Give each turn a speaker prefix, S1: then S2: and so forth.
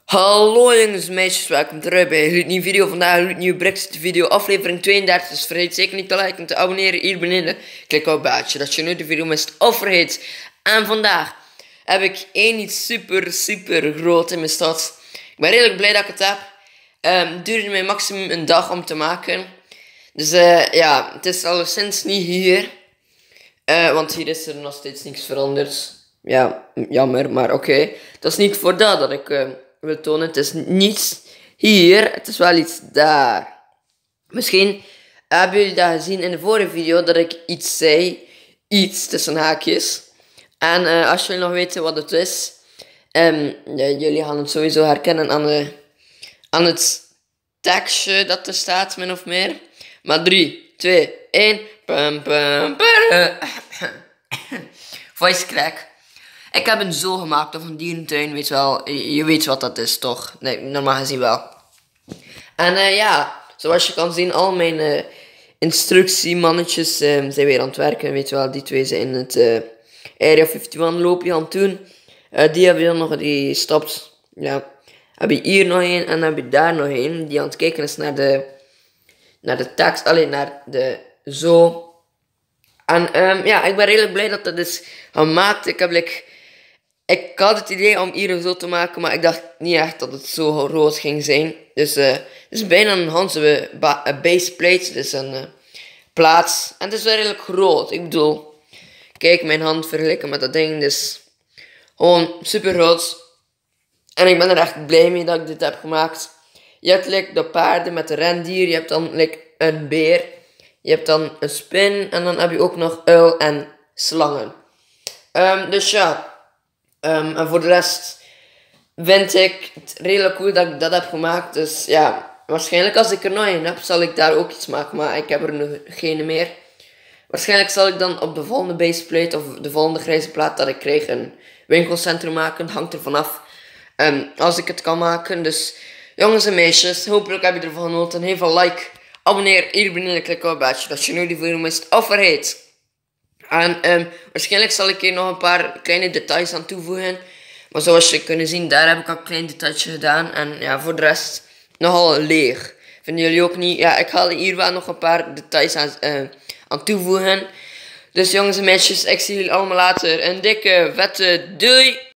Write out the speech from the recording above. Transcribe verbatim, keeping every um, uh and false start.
S1: Hallo jongens en meisjes, welkom terug bij een nieuwe video. Vandaag een nieuwe Brexit video, aflevering tweeëndertig. Dus vergeet zeker niet te liken en te abonneren hier beneden. Klik op het belletje, dat je nooit de video mist of vergeet. En vandaag heb ik één iets super super groot in mijn stad. Ik ben redelijk blij dat ik het heb. Um, het duurde mij maximum een dag om te maken. Dus uh, ja, het is alleszins niet hier. Uh, want hier is er nog steeds niks veranderd. Ja, jammer, maar oké. Okay. Dat is niet voor dat dat ik... Uh, wil tonen. Het is niets hier, het is wel iets daar. Misschien hebben jullie dat gezien in de vorige video, dat ik iets zei. Iets tussen haakjes. En uh, als jullie nog weten wat het is, um, ja, jullie gaan het sowieso herkennen aan, de, aan het tekstje dat er staat, min of meer. Maar drie, twee, één. Pum, pum, pum. Voice crack. Ik heb een zoo gemaakt, of een dierentuin, weet je wel. Je weet wat dat is, toch? Nee, normaal gezien wel. En uh, ja, zoals je kan zien, al mijn uh, instructiemannetjes uh, zijn weer aan het werken, weet je wel. Die twee zijn in het uh, Area eenenvijftig loopje aan het doen. Uh, die hebben dan nog, die stopt. Ja, heb je hier nog één en heb je daar nog één. Die aan het kijken is naar de, naar de tekst, alleen naar de zoo. En um, ja, ik ben redelijk blij dat dat is gemaakt. Ik heb like, Ik had het idee om hier een zo te maken, maar ik dacht niet echt dat het zo rood ging zijn. Dus uh, het is bijna een Hanse baseplate, dus een uh, plaats. En het is wel redelijk groot. Ik bedoel, kijk mijn hand vergelijken met dat ding, dus gewoon super groot. En ik ben er echt blij mee dat ik dit heb gemaakt. Je hebt like, de paarden met de rendier, je hebt dan like, een beer, je hebt dan een spin en dan heb je ook nog uil en slangen. Um, dus ja. Um, en voor de rest vind ik het redelijk cool dat ik dat heb gemaakt. Dus ja, waarschijnlijk als ik er nog een heb, zal ik daar ook iets maken. Maar ik heb er nog geen meer. Waarschijnlijk zal ik dan op de volgende baseplate of de volgende grijze plaat dat ik krijg een winkelcentrum maken. Het hangt er vanaf um, als ik het kan maken. Dus jongens en meisjes, hopelijk heb je ervan genoten. Geef een like, abonneer hier beneden, klik op het belletje dat je nooit die video mist of vergeet. En um, waarschijnlijk zal ik hier nog een paar kleine details aan toevoegen. Maar zoals je kunt zien, daar heb ik al een klein detailje gedaan. En ja, voor de rest nogal leeg. Vinden jullie ook niet? Ja, ik ga hier wel nog een paar details aan, uh, aan toevoegen. Dus jongens en meisjes, ik zie jullie allemaal later. Een dikke, vette doei!